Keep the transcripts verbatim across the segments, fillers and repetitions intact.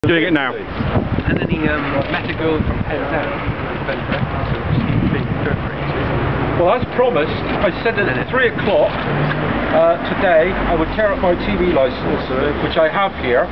Doing it now. And then he um, met a girl from Penzance Well, as promised, I said that at three o'clock uh, today I would tear up my T V licence, uh, which I have here.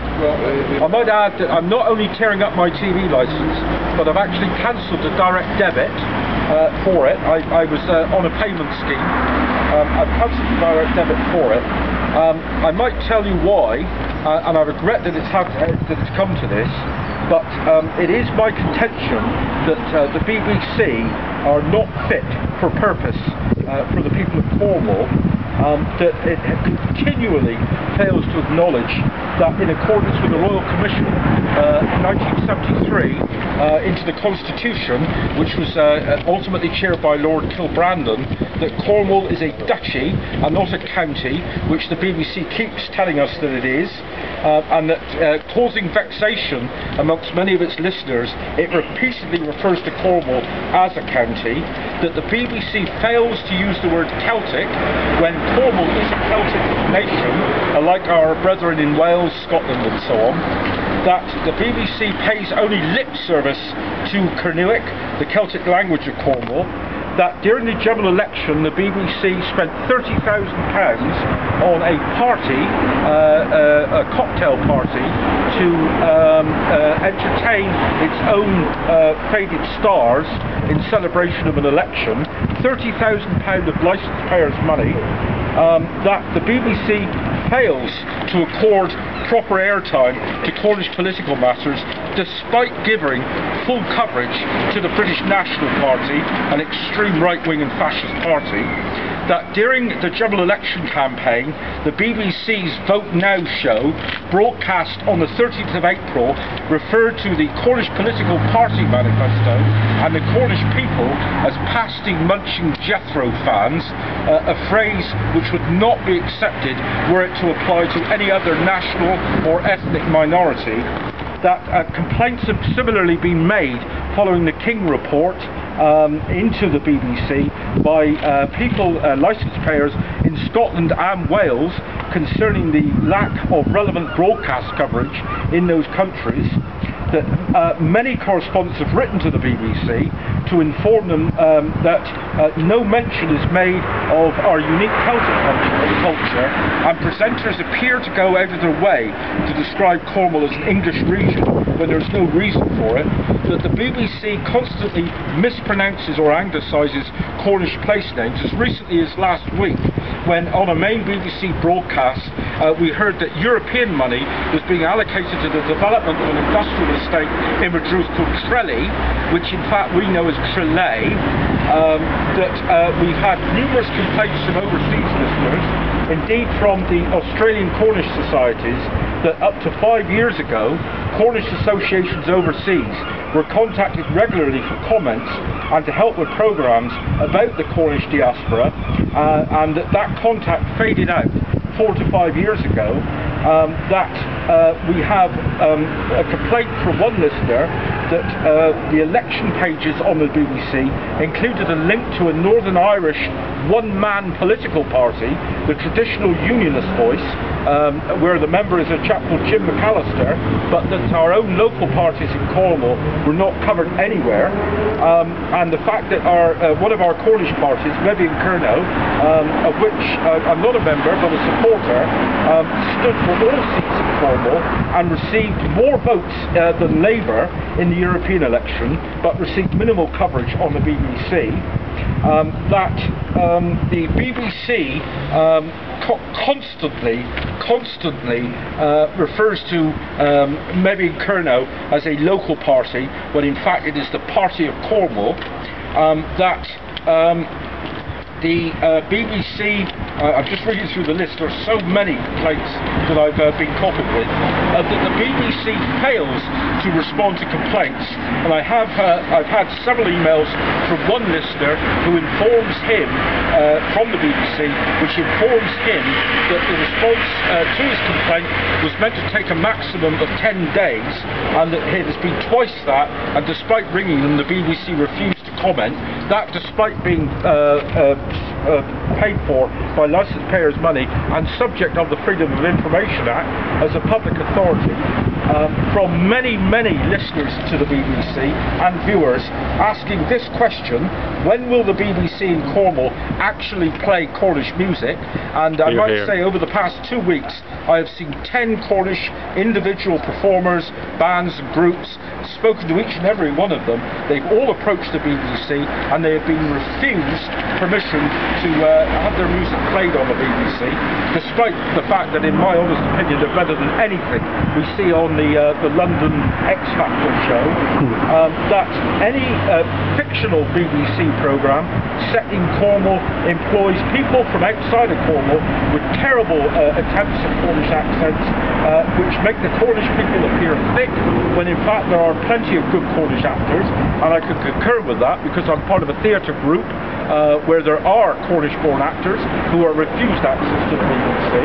I might add that I'm not only tearing up my T V licence, but I've actually cancelled the direct debit uh, for it. I, I was uh, on a payment scheme. Um, I've cancelled the direct debit for it. Um, I might tell you why, uh, and I regret that it's, had, uh, that it's come to this, but um, it is my contention that uh, the B B C are not fit for purpose uh, for the people of Cornwall, um, that it continually fails to acknowledge that in accordance with the Royal Commission uh, in nineteen seventy-three uh, into the Constitution, which was uh, ultimately chaired by Lord Kilbrandon, that Cornwall is a duchy and not a county, which the B B C keeps telling us that it is, uh, and that uh, causing vexation amongst many of its listeners, it repeatedly refers to Cornwall as a county, that the B B C fails to use the word Celtic when Cornwall is a Celtic nation, uh, like our brethren in Wales, Scotland and so on, that the B B C pays only lip service to Cernuic, the Celtic language of Cornwall, that during the general election the B B C spent thirty thousand pounds on a party, uh, uh, a cocktail party, to um, uh, entertain its own uh, faded stars in celebration of an election, thirty thousand pounds of licence payers' money, um, that the B B C fails to accord proper airtime to Cornish political matters, despite giving full coverage to the British National Party, an extreme right-wing and fascist party, that during the general election campaign, the B B C's Vote Now show, broadcast on the thirteenth of April, referred to the Cornish political party manifesto and the Cornish people as pasty munching Jethro fans, uh, a phrase which would not be accepted were it to apply to any other national or ethnic minority. That uh, complaints have similarly been made following the King report um, into the B B C by uh, people, uh, licence payers in Scotland and Wales, concerning the lack of relevant broadcast coverage in those countries. That uh, many correspondents have written to the B B C to inform them um, that uh, no mention is made of our unique Celtic culture, and presenters appear to go out of their way to describe Cornwall as an English region when there's no reason for it, that the B B C constantly mispronounces or anglicised Cornish place names, as recently as last week, when on a main B B C broadcast uh, we heard that European money was being allocated to the development of an industrial estate in Madrid called Trelly, which in fact we know as Trelay, um, that uh, we've had numerous complaints from overseas listeners, indeed from the Australian Cornish societies, that up to five years ago Cornish associations overseas were contacted regularly for comments and to help with programmes about the Cornish diaspora, uh, and that, that contact faded out four to five years ago. Um, that uh, we have um, a complaint from one listener that uh, the election pages on the B B C included a link to a Northern Irish one-man political party, the traditional Unionist Voice, um, where the member is a chap called Jim McAllister, but that our own local parties in Cornwall were not covered anywhere, um, and the fact that our uh, one of our Cornish parties, Maybe in Kernow, um, of which uh, I'm not a member but a supporter, um, stood for all seats in Cornwall and received more votes uh, than Labour in the European election, but received minimal coverage on the B B C. Um, that um, the B B C um, co constantly, constantly uh, refers to um, Maybe in Kernow as a local party, when in fact it is the Party of Cornwall. Um, that um, the uh, B B C, uh, I'm just reading through the list, there are so many complaints that I've uh, been copied with, uh, that the B B C fails to respond to complaints, and I have uh, I've had several emails from one listener who informs him uh, from the B B C, which informs him that the response uh, to his complaint was meant to take a maximum of ten days, and that it has been twice that, and despite ringing them, the B B C refused to comment. That despite being uh, uh, uh, paid for by licence payers' money and subject of the Freedom of Information Act as a public authority. um, from many, many listeners to the B B C and viewers asking this question: when will the B B C in Cornwall actually play Cornish music? And I Hear, might hear. say over the past two weeks I have seen ten Cornish individual performers, bands and groups, spoken to each and every one of them. They've all approached the B B C and they have been refused permission to uh, have their music played on the B B C, despite the fact that in my honest opinion they're better than anything we see on the, uh, the London X Factor show. Um, that any uh, fictional B B C programme set in Cornwall employs people from outside of Cornwall with terrible uh, attempts at Cornish accents, uh, which make the Cornish people appear thick, when in fact there are plenty of good Cornish actors, and I could concur with that because I'm part of a theatre group uh, where there are Cornish-born actors who are refused access to the B B C.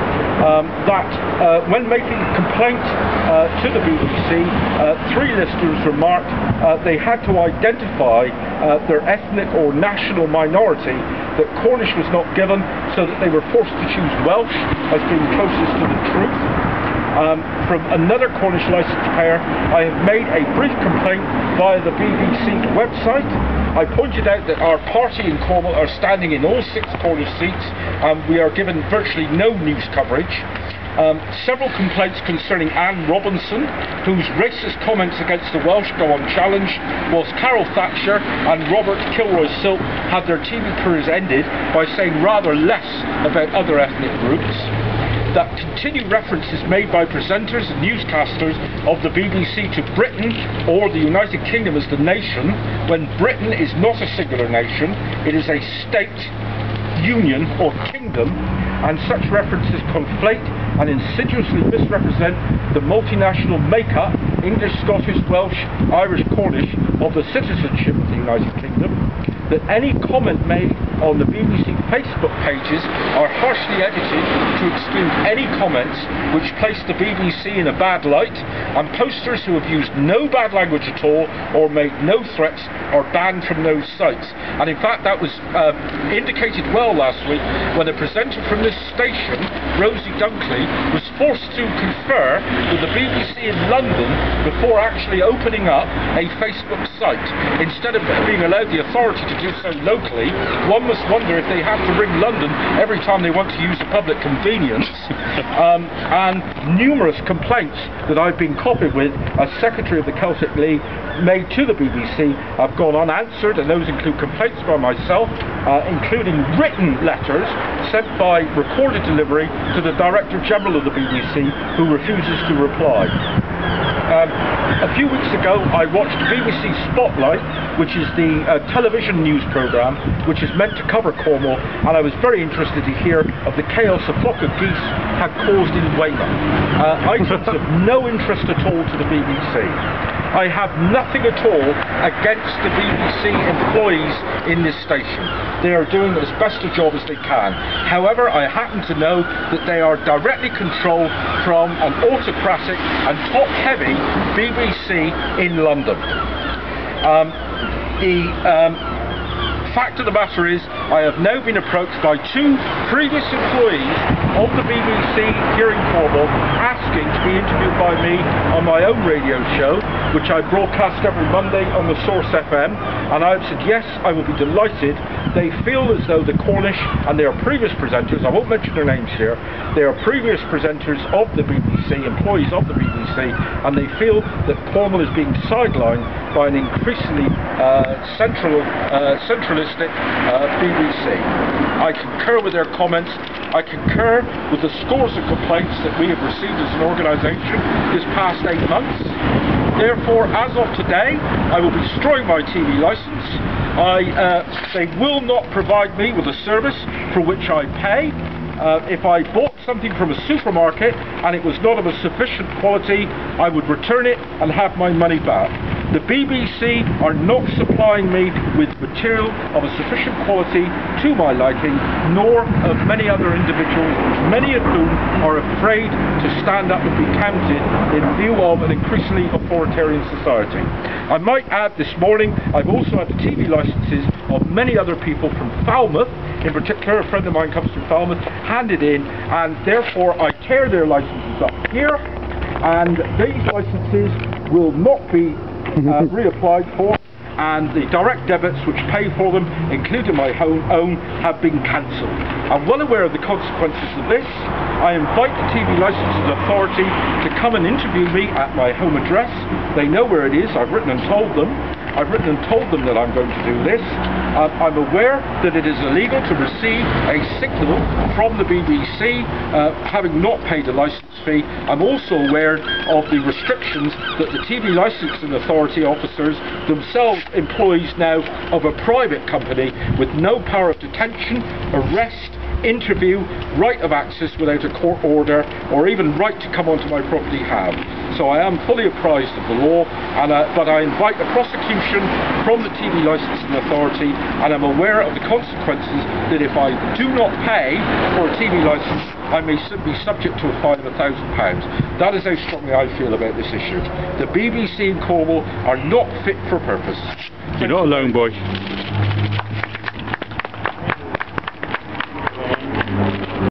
Um, that uh, when making a complaint uh, to the B B C, uh, three listeners remarked uh, they had to identify uh, their ethnic or national minority, that Cornish was not given, so that they were forced to choose Welsh as being closest to the truth. Um, from another Cornish licence payer, I have made a brief complaint via the B B C's website. I pointed out that our party in Cornwall are standing in all six Cornish seats and we are given virtually no news coverage. Um, several complaints concerning Anne Robinson, whose racist comments against the Welsh go unchallenged, whilst Carol Thatcher and Robert Kilroy-Silk had their T V careers ended by saying rather less about other ethnic groups. That continued references made by presenters and newscasters of the B B C to Britain or the United Kingdom as the nation, when Britain is not a singular nation, it is a state, union or kingdom, and such references conflate and insidiously misrepresent the multinational makeup, English, Scottish, Welsh, Irish, Cornish, of the citizenship of the United Kingdom. That any comment made on the B B C Facebook pages are harshly edited to exclude any comments which place the B B C in a bad light, and posters who have used no bad language at all or made no threats are banned from those sites. And in fact that was uh, indicated well last week when a presenter from this station, Rosie Dunkley, was forced to confer with the B B C in London before actually opening up a Facebook site. Instead of being allowed the authority to do so locally, one must wonder if they have to ring London every time they want to use a public convenience. um, and numerous complaints that I've been copied with as Secretary of the Celtic League made to the B B C have gone unanswered, and those include complaints by myself, uh, including written letters sent by recorded delivery to the Director General of the B B C, who refuses to reply. Um, a few weeks ago I watched B B C Spotlight, which is the uh, television news programme which is meant to cover Cornwall, and I was very interested to hear of the chaos a flock of geese had caused in Weymouth. Uh, items of no interest at all to the B B C. I have nothing at all against the B B C employees in this station. They are doing as best a job as they can. However, I happen to know that they are directly controlled from an autocratic and top-heavy B B C in London. Um, the um, fact of the matter is, I have now been approached by two previous employees of the B B C here in Cornwall asking to be interviewed by me on my own radio show, which I broadcast every Monday on the Source F M, and I've said yes, I will be delighted. They feel as though the Cornish, and they are previous presenters, I won't mention their names here, they are previous presenters of the B B C, employees of the B B C, and they feel that Cornwall is being sidelined by an increasingly uh, central, uh, centralistic uh, B B C. I concur with their comments. I concur with the scores of complaints that we have received as an organisation this past eight months. Therefore, as of today, I will be destroying my T V licence. I, uh, they will not provide me with a service for which I pay. Uh, if I bought something from a supermarket and it was not of a sufficient quality, I would return it and have my money back. The B B C are not supplying me with material of a sufficient quality to my liking, nor of many other individuals, many of whom are afraid to stand up and be counted in view of an increasingly authoritarian society. I might add this morning, I've also had the T V licences of many other people from Falmouth. In particular, a friend of mine comes from Falmouth, handed in, and therefore I tear their licences up here, and these licences will not be uh, reapplied for, and the direct debits which pay for them, including my home own, have been cancelled. I'm well aware of the consequences of this. I invite the T V Licensing Authority to come and interview me at my home address. They know where it is. I've written and told them. I've written and told them that I'm going to do this. Um, I'm aware that it is illegal to receive a signal from the B B C, uh, having not paid a licence fee. I'm also aware of the restrictions that the T V Licensing Authority officers, themselves employees now of a private company with no power of detention, arrest, interview, right of access without a court order, or even right to come onto my property have. So I am fully apprised of the law, and uh, but I invite a prosecution from the T V Licensing Authority, and I'm aware of the consequences that if I do not pay for a T V licence, I may be subject to a fine of a thousand pounds. That is how strongly I feel about this issue. The B B C and Cornwall are not fit for purpose. You're not alone, boy.